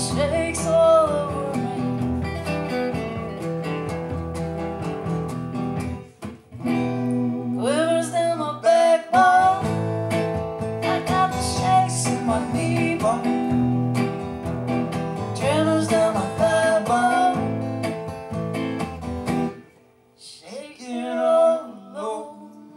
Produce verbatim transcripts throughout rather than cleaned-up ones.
shakes all over me. Quivers down my backbone. I got the shakes in my knee bone. Tremors down my thigh bone. Shaking all over.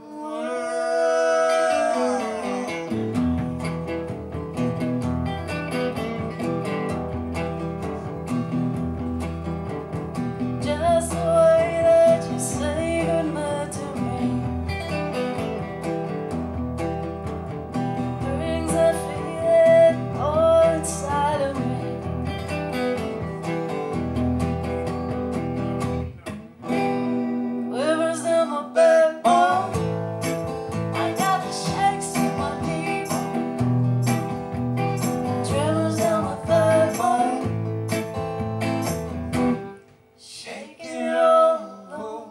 Just the way that you say goodnight to me brings that feeling all inside of me. Quivers down my backbone. I got the shakes in my knee bone. Tremors down my thigh bone. Shaking all over.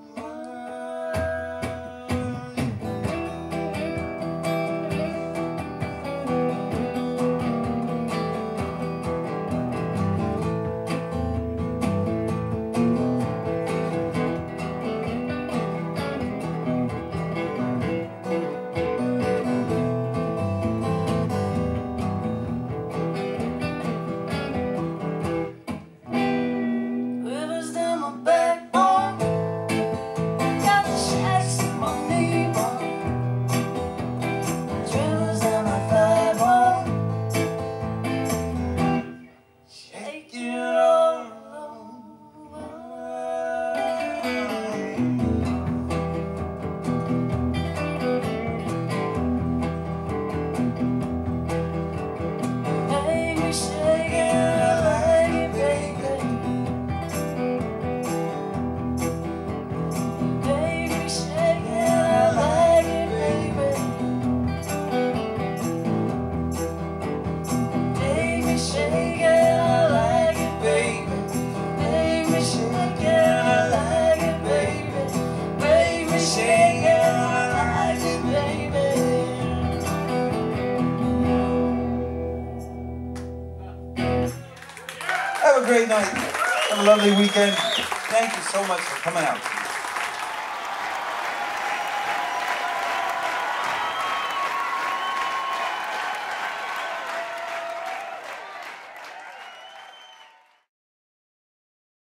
Quivers down my backbone. Got the shakes in my knee bone. Tremors down my thigh bone. Shaking all over. Make me shake it, I like it, baby. Make me shake it, I like it, baby. Make me shake it, I like it, baby. Make me shake it, I like it, baby. Make me shake it, I like it, baby. Have a great night. Have a lovely weekend. Thank you so much for coming out.